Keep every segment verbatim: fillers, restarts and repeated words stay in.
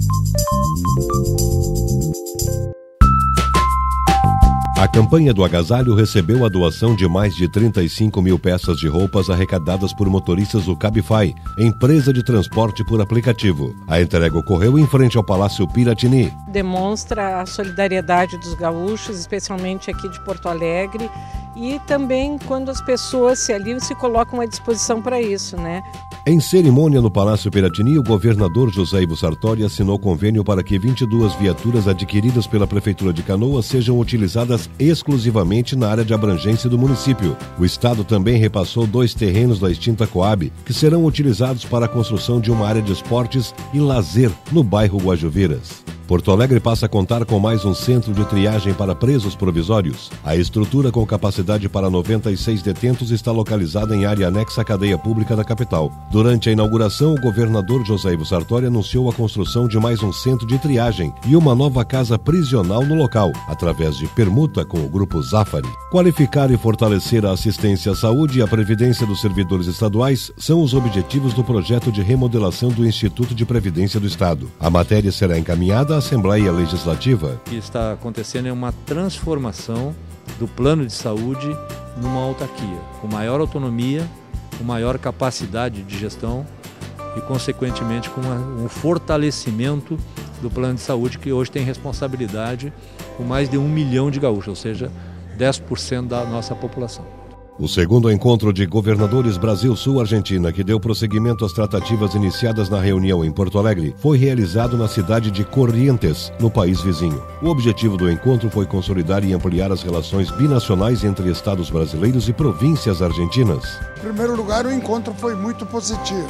A campanha do agasalho recebeu a doação de mais de trinta e cinco mil peças de roupas arrecadadas por motoristas do Cabify, empresa de transporte por aplicativo. A entrega ocorreu em frente ao Palácio Piratini. Demonstra a solidariedade dos gaúchos, especialmente aqui de Porto Alegre, e também quando as pessoas se ali se colocam à disposição para isso, né? Em cerimônia no Palácio Piratini, o governador José Ivo Sartori assinou convênio para que vinte e duas viaturas adquiridas pela Prefeitura de Canoas sejam utilizadas exclusivamente na área de abrangência do município. O Estado também repassou dois terrenos da extinta Coab, que serão utilizados para a construção de uma área de esportes e lazer no bairro Guajuviras. Porto Alegre passa a contar com mais um centro de triagem para presos provisórios. A estrutura, com capacidade para noventa e seis detentos, está localizada em área anexa à cadeia pública da capital. Durante a inauguração, o governador José Ivo Sartori anunciou a construção de mais um centro de triagem e uma nova casa prisional no local, através de permuta com o Grupo Zafari. Qualificar e fortalecer a assistência à saúde e a previdência dos servidores estaduais são os objetivos do projeto de remodelação do Instituto de Previdência do Estado. A matéria será encaminhada à Assembleia Legislativa. O que está acontecendo é uma transformação do plano de saúde numa autarquia, com maior autonomia, com maior capacidade de gestão e, consequentemente, com um fortalecimento do plano de saúde, que hoje tem responsabilidade com mais de um milhão de gaúchos, ou seja, dez por cento da nossa população. O segundo encontro de governadores Brasil-Sul-Argentina, que deu prosseguimento às tratativas iniciadas na reunião em Porto Alegre, foi realizado na cidade de Corrientes, no país vizinho. O objetivo do encontro foi consolidar e ampliar as relações binacionais entre estados brasileiros e províncias argentinas. Em primeiro lugar, o encontro foi muito positivo.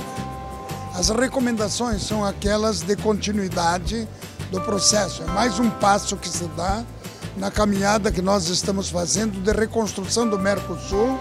As recomendações são aquelas de continuidade do processo. É mais um passo que se dá na caminhada que nós estamos fazendo de reconstrução do Mercosul,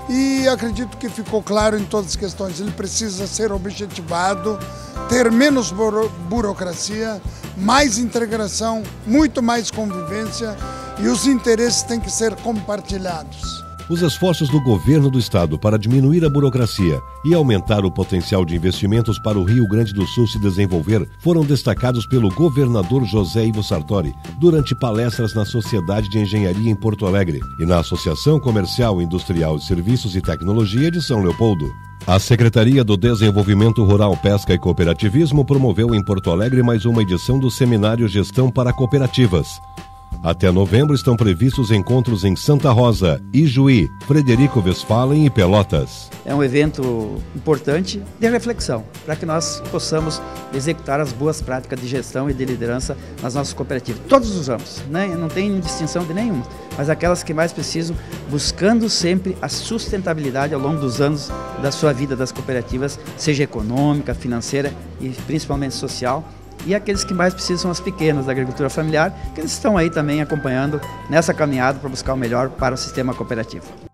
e acredito que ficou claro em todas as questões. Ele precisa ser objetivado, ter menos buro burocracia, mais integração, muito mais convivência, e os interesses têm que ser compartilhados. Os esforços do governo do estado para diminuir a burocracia e aumentar o potencial de investimentos para o Rio Grande do Sul se desenvolver foram destacados pelo governador José Ivo Sartori durante palestras na Sociedade de Engenharia em Porto Alegre e na Associação Comercial, Industrial de Serviços e Tecnologia de São Leopoldo. A Secretaria do Desenvolvimento Rural, Pesca e Cooperativismo promoveu em Porto Alegre mais uma edição do Seminário Gestão para Cooperativas. Até novembro estão previstos encontros em Santa Rosa, Ijuí, Frederico Westphalen e Pelotas. É um evento importante de reflexão, para que nós possamos executar as boas práticas de gestão e de liderança nas nossas cooperativas. Todos os ramos, né? Não tem distinção de nenhuma, mas aquelas que mais precisam, buscando sempre a sustentabilidade ao longo dos anos da sua vida das cooperativas, seja econômica, financeira e principalmente social. E aqueles que mais precisam são as pequenas da agricultura familiar, que eles estão aí também acompanhando nessa caminhada para buscar o melhor para o sistema cooperativo.